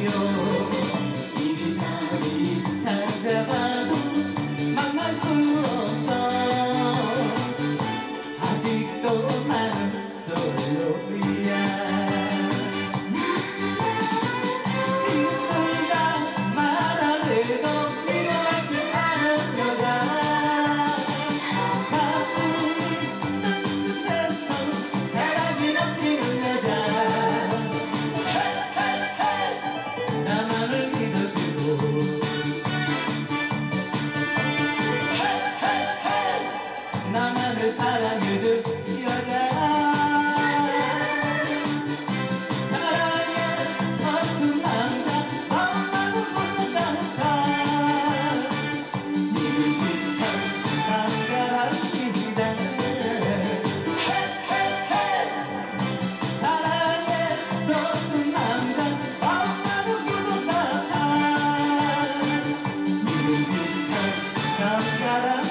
이리저리 찾아봐도 만날 수 없어. 아직도 나는 솔로야. 입술과 말 안 해도 미워하지 않은 여자. 사랑이 넘치는 여자. 나만을 믿어주고 나만을 사랑해줄 여자. 사랑에 서툰 남자 마음만은 모두 따뜻한 믿음직한 남자랍니다. 사랑에 서툰 남자 마음만은 모두 따뜻한 믿음직한 남자랍니다.